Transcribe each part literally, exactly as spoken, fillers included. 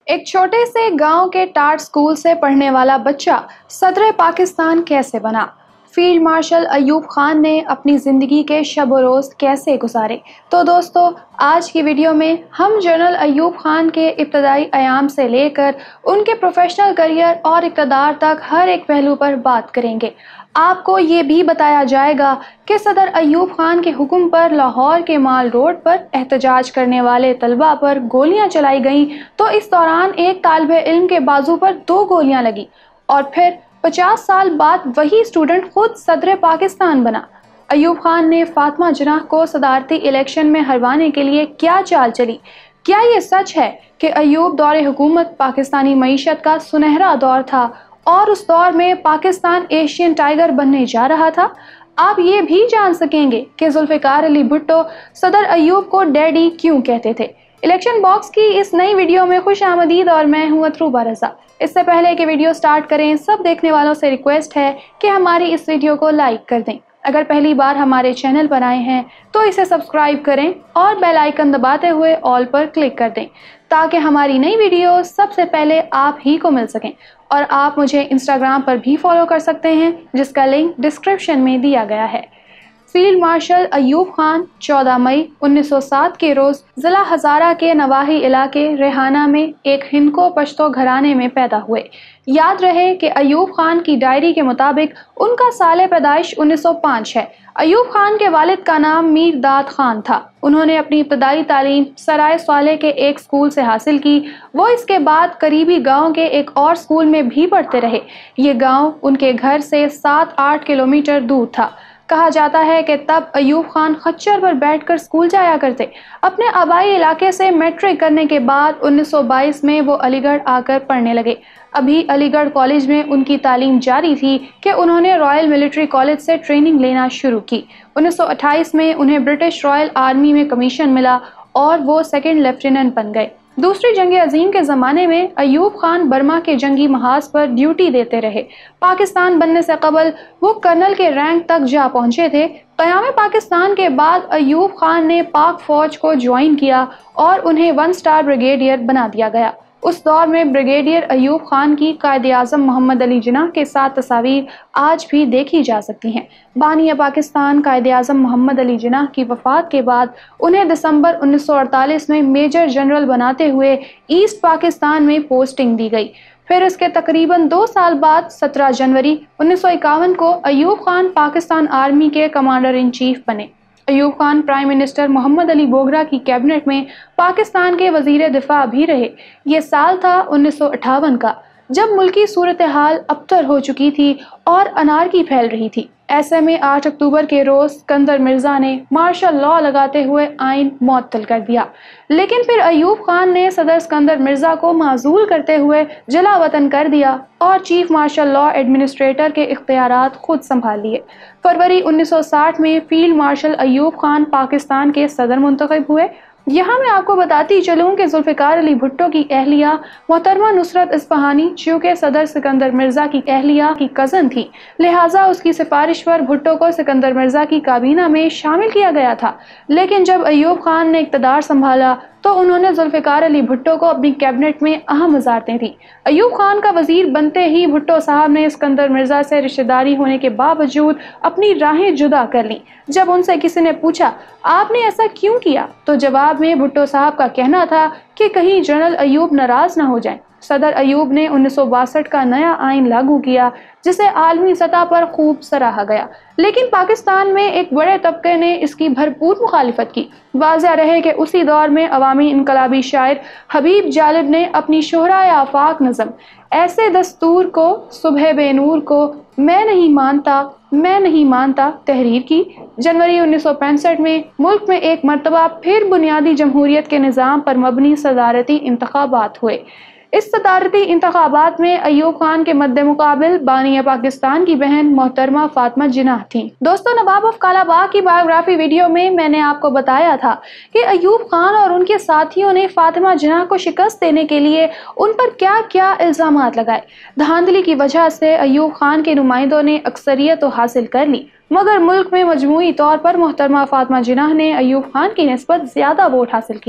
एक छोटे से गांव के टाट स्कूल से पढ़ने वाला बच्चा सदर पाकिस्तान कैसे बना? फील्ड मार्शल अयूब खान ने अपनी ज़िंदगी के शब व रोज़ कैसे गुजारे? तो दोस्तों, आज की वीडियो में हम जनरल अयूब खान के इब्तदाई अयाम से लेकर उनके प्रोफेशनल करियर और इक़्तिदार तक हर एक पहलू पर बात करेंगे। आपको ये भी बताया जाएगा कि सदर अयूब खान के हुक्म पर लाहौर के माल रोड पर एहतजाज करने वाले तलबा पर गोलियां चलाई गईं, तो इस दौरान एक तालिबे इल्म के बाजू पर दो गोलियां लगी और फिर पचास साल बाद वही स्टूडेंट खुद सदर पाकिस्तान बना। अयूब खान ने फातिमा जिन्नाह को सदारती इलेक्शन में हरवाने के लिए क्या चाल चली? क्या ये सच है कि अयूब दौरे हुकूमत पाकिस्तानी मईशत का सुनहरा दौर था और उस दौर में पाकिस्तान एशियन टाइगर बनने जा रहा था? आप ये भी जान सकेंगे कि जुल्फ़िकार अली भुट्टो सदर अयूब को डैडी क्यों कहते थे। इलेक्शन बॉक्स की इस नई वीडियो में खुश आमदीद और मैं हूँ अतरूबा रज़ा। इससे पहले कि वीडियो स्टार्ट करें, सब देखने वालों से रिक्वेस्ट है कि हमारी इस वीडियो को लाइक कर दें। अगर पहली बार हमारे चैनल पर आए हैं तो इसे सब्सक्राइब करें और बेल आइकन दबाते हुए ऑल पर क्लिक कर दें ताकि हमारी नई वीडियो सबसे पहले आप ही को मिल सकें। और आप मुझे इंस्टाग्राम पर भी फॉलो कर सकते हैं, जिसका लिंक डिस्क्रिप्शन में दिया गया है। फील्ड मार्शल अयूब खान चौदह मई उन्नीस सौ सात के रोज़ ज़िला हज़ारा के नवाही इलाके रेहाना में एक हिंदको पश्तो घराने में पैदा हुए। याद रहे कि अयूब खान की डायरी के मुताबिक उनका साल पैदाइश उन्नीस सौ पाँच है। अयूब खान के वालिद का नाम मीर दाद खान था। उन्होंने अपनी इब्तदाई तालीम सराय स्वाले के एक स्कूल से हासिल की। वो इसके बाद करीबी गांव के एक और स्कूल में भी पढ़ते रहे। ये गांव उनके घर से सात आठ किलोमीटर दूर था। कहा जाता है कि तब अयूब खान खच्चर पर बैठकर स्कूल जाया करते। अपने आबाई इलाके से मैट्रिक करने के बाद उन्नीस सौ बाईस में वो अलीगढ़ आकर पढ़ने लगे। अभी अलीगढ़ कॉलेज में उनकी तालीम जारी थी कि उन्होंने रॉयल मिलिट्री कॉलेज से ट्रेनिंग लेना शुरू की। उन्नीस सौ अट्ठाईस में उन्हें ब्रिटिश रॉयल आर्मी में कमीशन मिला और वो सेकंड लेफ्टिनेंट बन गए। दूसरी जंग अजीम के ज़माने में अयूब खान बर्मा के जंगी महाज पर ड्यूटी देते रहे। पाकिस्तान बनने से कबल वो कर्नल के रैंक तक जा पहुंचे थे। क़याम पाकिस्तान के बाद अयूब खान ने पाक फ़ौज को ज्वाइन किया और उन्हें वन स्टार ब्रिगेडियर बना दिया गया। उस दौर में ब्रिगेडियर अयूब खान की कायदे आज़म मोहम्मद अली जिन्नाह के साथ तस्वीर आज भी देखी जा सकती हैं। बानी पाकिस्तान कायदे आज़म मोहम्मद अली जिन्नाह की वफ़ात के बाद उन्हें दिसंबर उन्नीस सौ अड़तालीस में मेजर जनरल बनाते हुए ईस्ट पाकिस्तान में पोस्टिंग दी गई। फिर इसके तकरीबन दो साल बाद सत्रह जनवरी उन्नीस सौ इक्यावन को अयूब खान पाकिस्तान आर्मी के कमांडर इन चीफ बने। अयूब खान प्राइम मिनिस्टर मोहम्मद अली बोगरा की कैबिनेट में पाकिस्तान के वजीर दिफा भी रहे। ये साल था उन्नीस सौ अट्ठावन का, जब मुल्की सूरत हाल अबतर हो चुकी थी और अनारकी फैल रही थी। ऐसे में आठ अक्टूबर के रोज़ सिकंदर मिर्ज़ा ने मार्शल लॉ लगाते हुए आइन मुअत्तल कर दिया। लेकिन फिर अयूब खान ने सदर सिकंदर मिर्ज़ा को माजूल करते हुए जला वतन कर दिया और चीफ मार्शल लॉ एडमिनिस्ट्रेटर के इख्तियारात खुद संभाल लिए। फरवरी उन्नीस सौ साठ में फील्ड मार्शल अयूब खान पाकिस्तान के सदर मुंतखब हुए। यहाँ मैं आपको बताती चलूँ कि जुल्फ़िकार अली भुट्टो की अहलिया मोहतरमा नुसरत इस्फ़हानी, चूँकि सदर सिकंदर मिर्ज़ा की अहलिया की कज़न थी, लिहाजा उसकी सिफारिश पर भुट्टो को सिकंदर मिर्ज़ा की काबीना में शामिल किया गया था। लेकिन जब अयूब खान ने इक़्तिदार संभाला तो उन्होंने जुल्फ़िकार अली भुट्टो को अपनी कैबिनेट में अहम वज़ारतें दी। अयूब खान का वज़ीर बनते ही भुट्टो साहब ने सिकंदर मिर्ज़ा से रिश्तेदारी होने के बावजूद अपनी राहें जुदा कर लीं। जब उनसे किसी ने पूछा आपने ऐसा क्यों किया, तो जवाब में भुट्टो साहब का कहना था कि कहीं जनरल अयूब नाराज़ ना हो जाएं। सदर अयूब ने उन्नीस सौ बासठ का नया आइन लागू किया, जिसे आलमी सतह पर खूब सराहा गया। लेकिन पाकिस्तान में एक बड़े तबके ने इसकी भरपूर मुखालिफत की। वाज़ह रहे कि उसी दौर में अवामी इनकलाबी शायर हबीब जालिब ने अपनी शोहराए आफाक नज़म ऐसे दस्तूर को सुबह बेनूर को मैं नहीं मानता मैं नहीं मानता तहरीर की। जनवरी उन्नीस सौ पैंसठ में मुल्क में एक मरतबा फिर बुनियादी जमहूरियत के निज़ाम पर मबनी सदारती इंतखाबात हुए। इस सदारती इंतखाबात में अयूब खान के मद्दे मुकाबिल बानी पाकिस्तान की बहन मोहतरमा फातिमा जिन्नाह थीं। दोस्तों, नवाब ऑफ कालाबाग की बायोग्राफी वीडियो में मैंने आपको बताया था कि अयूब खान और उनके साथियों ने फातिमा जिन्नाह को शिकस्त देने के लिए उन पर क्या क्या इल्जामात लगाए। धांधली की वजह से अयूब खान के नुमाइंदों ने अक्सरियत तो हासिल कर ली, मगर मुल्क में मजमूई तौर पर मोहतरमा फातिमा जिन्नाह ने अयूब खान की निस्बत ज्यादा वोट हासिल किए।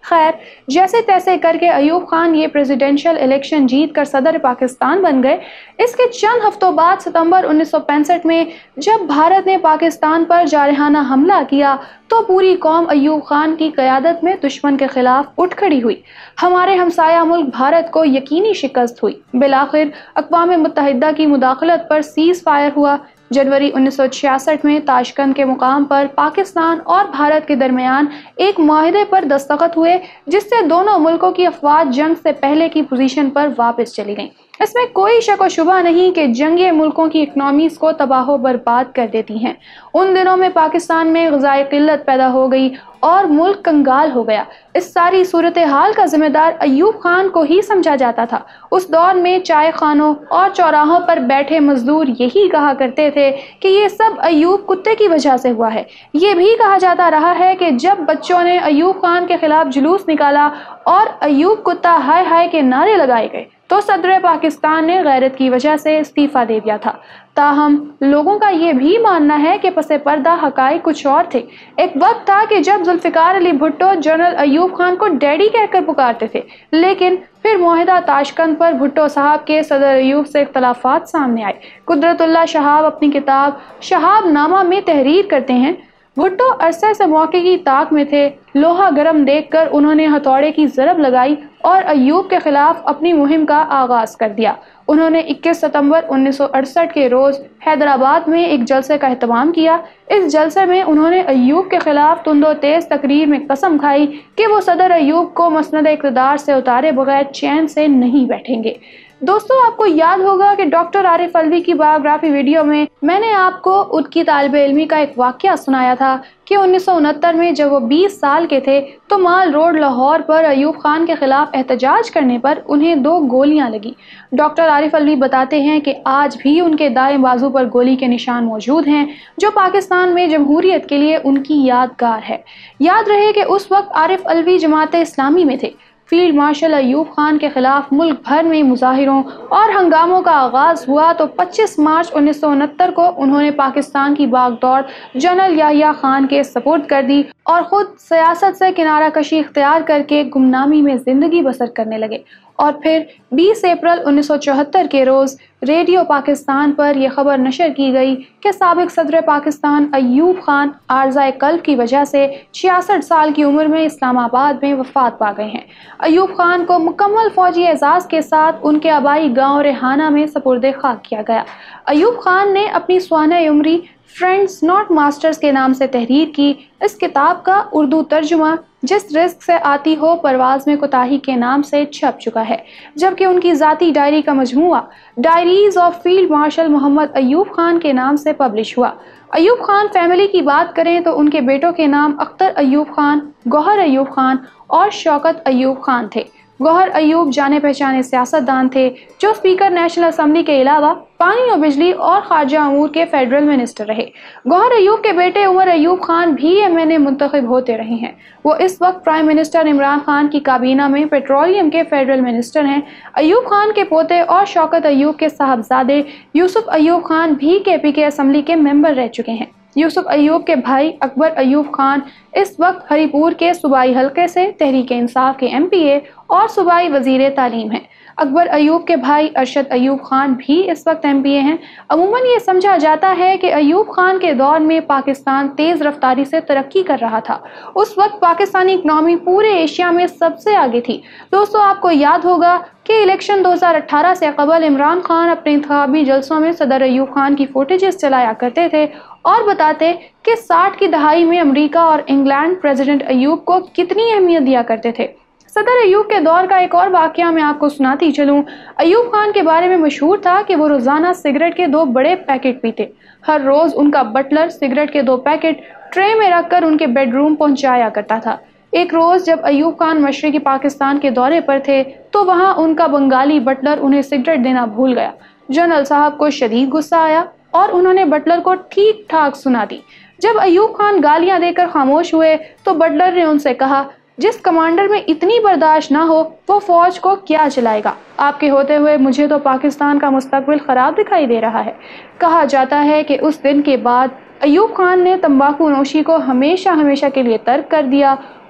خیر، جیسے تیسے کر کے ایوب خان یہ پریزیڈنشل الیکشن جیت کر صدر پاکستان بن گئے۔ اس کے چند ہفتوں بعد ستمبر انیس سو پینسٹھ میں جب بھارت نے پاکستان پر جارحانہ حملہ کیا تو پوری قوم ایوب خان کی قیادت میں دشمن کے خلاف اٹھ کھڑی ہوئی۔ ہمارے ہمسایہ ملک بھارت کو یقینی شکست ہوئی۔ بالآخر اقوام متحدہ کی مداخلت پر سیز فائر ہوا۔ جنوری انیس سو چھیاسٹھ میں تاشقند کے مقام پر پاکستان اور بھارت کے درمیان ایک معاہدے پر دستخط ہوئے جس سے دونوں ملکوں کی افواج جنگ سے پہلے کی پوزیشن پر واپس چلی گئیں۔ اس میں کوئی شک و شبہ نہیں کہ جنگیں ملکوں کی اکنامیز کو تباہ و برباد کر دیتی ہیں۔ ان دنوں میں پاکستان میں غذائی قلت پیدا ہو گئی اور ملک کنگال ہو گیا۔ اس ساری صورتحال کا ذمہ دار ایوب خان کو ہی سمجھا جاتا تھا۔ اس دور میں چائے خانوں اور چوراہوں پر بیٹھے مزدور یہی کہا کرتے تھے کہ یہ سب ایوب کتے کی وجہ سے ہوا ہے۔ یہ بھی کہا جاتا رہا ہے کہ جب بچوں نے ایوب خان کے خلاف جلوس نکالا اور ایوب کتا ہائے ہائے کے نعرے لگائے گئے تو صدر پاکستان نے غیرت کی وجہ سے استعفیٰ دے دیا تھا۔ تاہم لوگوں کا یہ بھی ماننا ہے کہ پس پردہ حقائق کچھ اور تھے۔ ایک وقت تھا کہ جب ذوالفقار علی بھٹو جنرل ایوب خان کو ڈیڈی کہہ کر پکارتے تھے، لیکن پھر معاہدہ تاشقند پر بھٹو صاحب کے صدر ایوب سے اختلافات سامنے آئے۔ قدرت اللہ شہاب اپنی کتاب شہاب نامہ میں تحریر کرتے ہیں، بھٹو عرصے سے موقع کی طاق میں تھے۔ لوہا گرم دیکھ کر انہوں نے ہتھوڑے کی ضرب لگائی اور ایوب کے خلاف اپنی مہم کا آغاز کر دیا۔ انہوں نے اکیس ستمبر انیس سو اڑسٹھ کے روز حیدرآباد میں ایک جلسے کا اہتمام کیا۔ اس جلسے میں انہوں نے ایوب کے خلاف تند و تیز تقریر میں قسم کھائی کہ وہ صدر ایوب کو مسند اقتدار سے اتارے بغیر چین سے نہیں بیٹھیں گے۔ دوستو، آپ کو یاد ہوگا کہ ڈاکٹر عارف الوی کی بایوگرافی ویڈیو میں میں نے آپ کو ان کی طالب علمی کا ایک واقعہ سنایا تھا کہ انیس سو انہتر میں جب وہ بیس سال کے تھے تو مال روڈ لاہور پر ایوب خان کے خلاف احتجاج کرنے پر انہیں دو گولیاں لگی۔ ڈاکٹر عارف الوی بتاتے ہیں کہ آج بھی ان کے دائیں بازو پر گولی کے نشان موجود ہیں جو پاکستان میں جمہوریت کے لیے ان کی یادگار ہے۔ یاد رہے کہ اس وقت عارف الوی جماعت اسلامی میں تھے۔ فیلڈ مارشل ایوب خان کے خلاف ملک بھر میں مظاہروں اور ہنگاموں کا آغاز ہوا تو پچیس مارچ انیس سو انہتر کو انہوں نے پاکستان کی باغ دوڑ جنرل یحییٰ خان کے سپرد کر دی اور خود سیاست سے کنارہ کشی اختیار کر کے گمنامی میں زندگی بسر کرنے لگے۔ اور پھر بیس اپریل انیس سو چوہتر کے روز ریڈیو پاکستان پر یہ خبر نشر کی گئی کہ سابق صدر پاکستان ایوب خان عارضہ قلب کی وجہ سے چھیاسٹھ سال کی عمر میں اسلام آباد میں وفات پا گئے ہیں۔ ایوب خان کو مکمل فوجی اعزاز کے ساتھ ان کے آبائی گاؤں ریحانہ میں سپرد خاک کیا گیا۔ ایوب خان نے اپنی سوانح عمری فرینڈز ناٹ ماسٹرز کے نام سے تحریر کی۔ اس کتاب کا اردو ترجمہ جس رزق سے آتی ہو پرواز میں کوتاہی کے نام سے چھپ چکا ہے، جبکہ ان کی ذاتی ڈائری کا مجموعہ Diaries of Field Marshal Mohammad Ayub Khan کے نام سے پبلش ہوا۔ ایوب خان فیملی کی بات کریں تو ان کے بیٹوں کے نام اختر ایوب خان، گوہر ایوب خان اور شوکت ایوب خان تھے۔ گوہر ایوب جانے پہچانے سیاستدان تھے جو اسپیکر نیشنل اسمبلی کے علاوہ پانی اور بجلی اور خارجہ امور کے فیڈرل منسٹر رہے۔ گوہر ایوب کے بیٹے عمر ایوب خان بھی ایم این اے منتخب ہوتے رہے ہیں۔ وہ اس وقت پرائم منسٹر عمران خان کی کابینہ میں پیٹرولیم کے فیڈرل منسٹر ہیں۔ ایوب خان کے پوتے اور شوکت ایوب کے صاحبزادے یوسف ایوب خان بھی کے پی کے اسمبلی کے ممبر رہ چکے ہیں۔ یوسف ایوب کے بھائی اکبر ایوب خان اس وقت ہری پور کے صوبائی حلقے سے تحریک انصاف کے ایم پی اے اور صوبائی وزیر تعلیم ہیں۔ اکبر ایوب کے بھائی ارشد ایوب خان بھی اس وقت ایم پی اے ہیں۔ عموماً یہ سمجھا جاتا ہے کہ ایوب خان کے دور میں پاکستان تیز رفتاری سے ترقی کر رہا تھا۔ اس وقت پاکستانی اکنامی پورے ایشیا میں سب سے آگے تھی۔ دوستو، آپ کو یاد ہوگا کہ الیکشن دو ہزار اٹھارہ سے قبل عمران خان اپنے انتخابی جلسوں میں صدر ایوب خان کی فوٹیجز چلایا کرتے تھے اور بتاتے کہ ساٹھ کی دہائی میں امریکہ اور انگلینڈ پریزیڈنٹ ایوب کو کتنی اہمیت دیا کرتے تھے۔ صدر ایوب کے دور کا ایک اور واقعہ میں آپ کو سناتی چلوں۔ ایوب خان کے بارے میں مشہور تھا کہ وہ روزانہ سگریٹ کے دو بڑے پیکٹ پیتے۔ ہر روز ان کا بٹلر سگریٹ کے دو پیکٹ ٹرے میں رکھ کر ان کے بیڈ روم پہنچایا کرتا تھا۔ ایک روز جب ایوب خان مشرقی پاکستان کے دورے پر تھے تو وہاں ان کا بنگالی بٹلر انہیں سگریٹ دینا بھول گیا۔ جنرل صاحب کو شدید غصہ آیا اور انہوں نے بٹلر کو ٹھیک ٹھاک سنا دی۔ جب ایوب خان گالیاں دے کر خاموش ہوئے تو بٹلر نے ان سے کہا، جس کمانڈر میں اتنی برداشت نہ ہو وہ فوج کو کیا چلائے گا؟ آپ کے ہوتے ہوئے مجھے تو پاکستان کا مستقبل خراب دکھائی دے رہا ہے۔ کہا جاتا ہے کہ اس دن کے بعد ایوب خان نے تمباکو نوشی کو ہمیشہ ہمیشہ کے لیے ترک کر دیا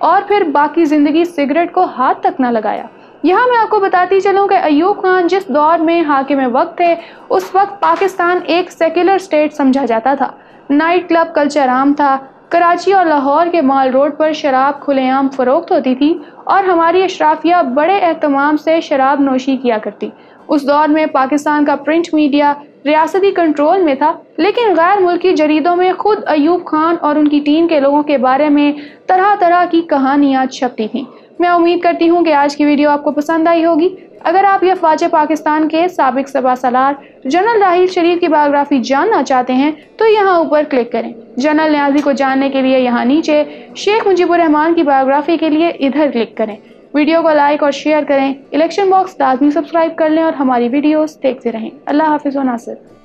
اور پھر باقی زندگی سگریٹ کو ہاتھ تک نہ لگایا۔ یہاں میں آپ کو بتاتی چلوں کہ ایوب خان جس دور میں حاکم وقت تھے، اس وقت پاکستان ایک سیکولر سٹیٹ سمجھا جاتا تھا۔ نائٹ کلب کلچر عام تھا، کراچی اور لاہور کے مال روڈ پر شراب کھلے عام فروخت ہوتی تھی اور ہماری اشرافیہ بڑے اہتمام سے شراب نوشی کیا کرتی۔ اس دور میں پاکستان کا پرنٹ میڈیا ریاستی کنٹرول میں تھا، لیکن غیر ملکی جریدوں میں خود ایوب خان اور ان کی ٹیم کے لوگوں کے بارے میں طرح طرح کی کہانیاں چھپتی تھیں۔ میں امید کرتی ہوں کہ آج کی ویڈیو آپ کو پسند آئی ہوگی۔ اگر آپ یہ افواج پاکستان کے سابق سپہ سالار جنرل راحیل شریف کی بایوگرافی جاننا چاہتے ہیں تو یہاں اوپر کلک کریں۔ جنرل نیازی کو جاننے کے لیے یہاں نیچے، شیخ مجیب الرحمان کی بایوگرافی کے لیے ادھر کلک کریں۔ ویڈیو کو لائک اور شیئر کریں۔ الیکشن باکس لازمی سبسکرائب کر لیں اور ہماری ویڈیوز دیکھتے رہیں۔ اللہ حافظ و ناصر۔